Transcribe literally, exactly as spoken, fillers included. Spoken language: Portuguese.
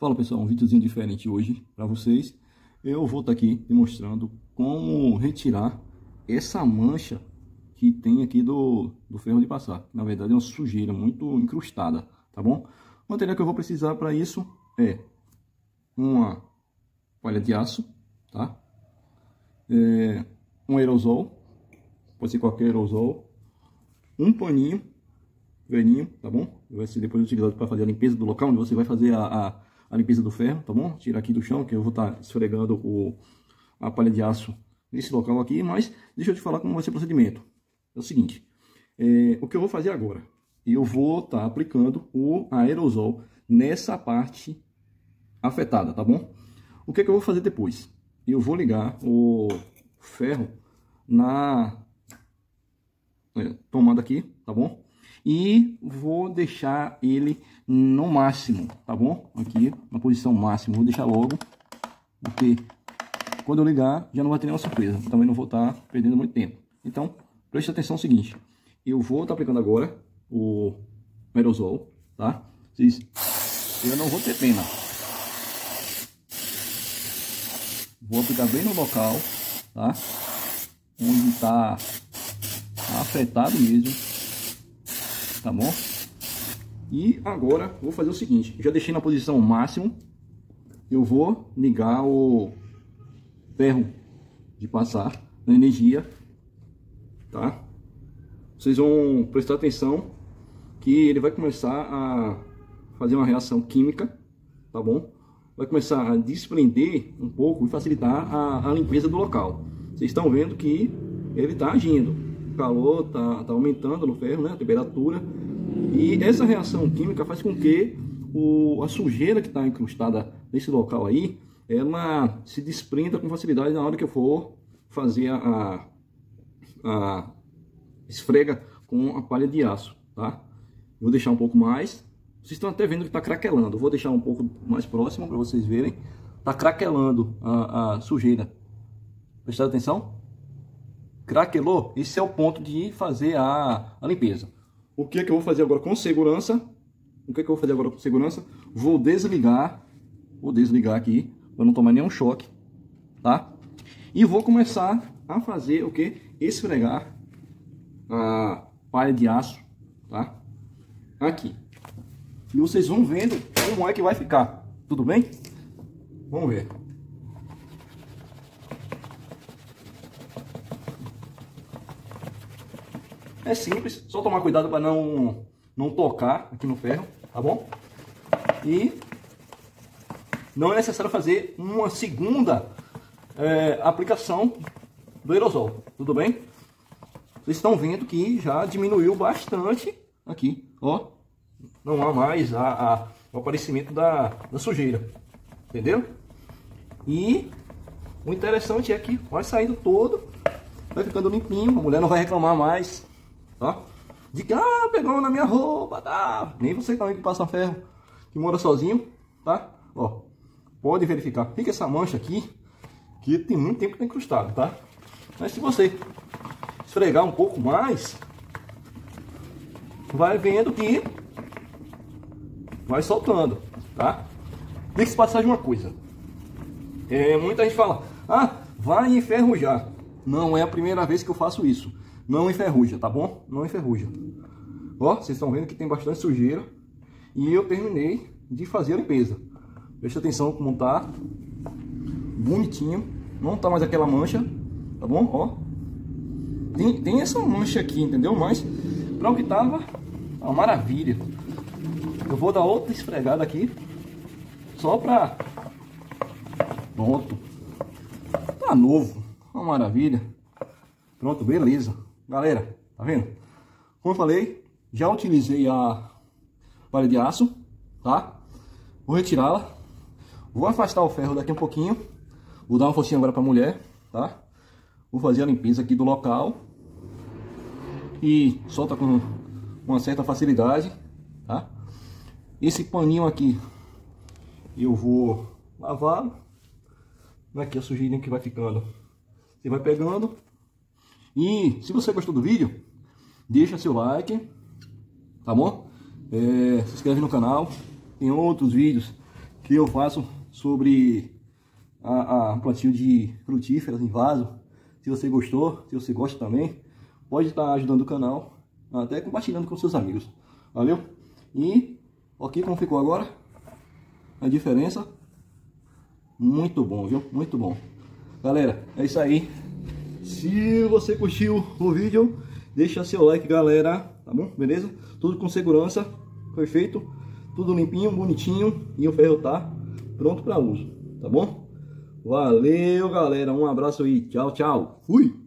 Fala pessoal, um videozinho diferente hoje para vocês. Eu vou estar aqui demonstrando como retirar essa mancha que tem aqui do, do ferro de passar. Na verdade é uma sujeira muito incrustada, tá bom? O material que eu vou precisar para isso é uma palha de aço, tá? É, um aerosol, pode ser qualquer aerosol, um paninho velhinho, tá bom? Vai ser depois utilizado para fazer a limpeza do local onde você vai fazer a, a, a limpeza do ferro, tá bom? Tirar aqui do chão, que eu vou estar esfregando o, a palha de aço nesse local aqui, mas deixa eu te falar como vai ser o procedimento. É o seguinte, é, o que eu vou fazer agora? Eu vou estar aplicando o aerosol nessa parte afetada, tá bom? O que é que eu vou fazer depois? Eu vou ligar o ferro na é, tomada aqui, tá bom? E vou deixar ele no máximo, tá bom? Aqui na posição máxima, vou deixar logo, porque quando eu ligar já não vai ter nenhuma surpresa. Também não vou estar perdendo muito tempo. Então, preste atenção no seguinte, eu vou estar aplicando agora o aerosol, tá? Vocês, eu não vou ter pena. Vou aplicar bem no local, tá? Onde está afetado mesmo. Tá bom? E agora vou fazer o seguinte, já deixei na posição máxima, eu vou ligar o ferro de passar na energia, tá? Vocês vão prestar atenção que ele vai começar a fazer uma reação química, tá bom? Vai começar a desprender um pouco e facilitar a, a limpeza do local. Vocês estão vendo que ele está agindo. O calor está tá aumentando no ferro, né? A temperatura. E essa reação química faz com que o, a sujeira que está incrustada nesse local aí, ela se desprenda com facilidade na hora que eu for fazer a, a, a esfrega com a palha de aço, tá? Vou deixar um pouco mais. Vocês estão até vendo que está craquelando. Vou deixar um pouco mais próximo para vocês verem. Está craquelando a, a sujeira. Prestaram atenção? Craquelou, esse é o ponto de fazer a, a limpeza. O que é que eu vou fazer agora com segurança? O que é que eu vou fazer agora com segurança? Vou desligar, vou desligar aqui, para não tomar nenhum choque, tá? E vou começar a fazer o que? Esfregar a palha de aço, tá? Aqui. E vocês vão vendo como é que vai ficar, tudo bem? Vamos ver. É simples, só tomar cuidado para não, não tocar aqui no ferro, tá bom? E não é necessário fazer uma segunda é, aplicação do aerosol, tudo bem? Vocês estão vendo que já diminuiu bastante aqui, ó. Não há mais a, a, o aparecimento da, da sujeira, entendeu? E o interessante é que vai saindo todo, vai ficando limpinho, a mulher não vai reclamar mais. Tá? De que, ah, pegou na minha roupa, tá? Nem você também que passa ferro, que mora sozinho, tá? Ó, pode verificar, fica essa mancha aqui, que tem muito tempo que tá encrustado, tá? Mas se você esfregar um pouco mais, vai vendo que vai soltando, tá? Tem que se passar de uma coisa. É, muita gente fala, ah, vai enferrujar. Não é a primeira vez que eu faço isso. Não enferruja, tá bom? Não enferruja. Ó, vocês estão vendo que tem bastante sujeira. E eu terminei de fazer a limpeza. Preste atenção como tá. Bonitinho. Não tá mais aquela mancha. Tá bom? Ó. Tem, tem essa mancha aqui, entendeu? Mas para o que tava, uma maravilha. Eu vou dar outra esfregada aqui. Só pra... Pronto. Tá novo. Uma maravilha. Pronto, beleza. Galera, tá vendo? Como eu falei, já utilizei a palha de aço, tá? Vou retirá-la. Vou afastar o ferro daqui um pouquinho. Vou dar uma forcinha agora pra mulher, tá? Vou fazer a limpeza aqui do local. E solta com uma certa facilidade, tá? Esse paninho aqui, eu vou lavar. Aqui a sujeirinha que vai ficando. Você vai pegando. E se você gostou do vídeo, deixa seu like, tá bom? É, se inscreve no canal, tem outros vídeos que eu faço sobre a, a plantio de frutíferas em vaso. Se você gostou, se você gosta também, pode estar ajudando o canal, até compartilhando com seus amigos. Valeu? E aqui como ficou agora a diferença. Muito bom, viu? Muito bom. Galera, é isso aí. Se você curtiu o vídeo, deixa seu like, galera. Tá bom? Beleza? Tudo com segurança. Perfeito. Tudo limpinho, bonitinho. E o ferro tá pronto para uso. Tá bom? Valeu, galera. Um abraço aí. Tchau, tchau. Fui!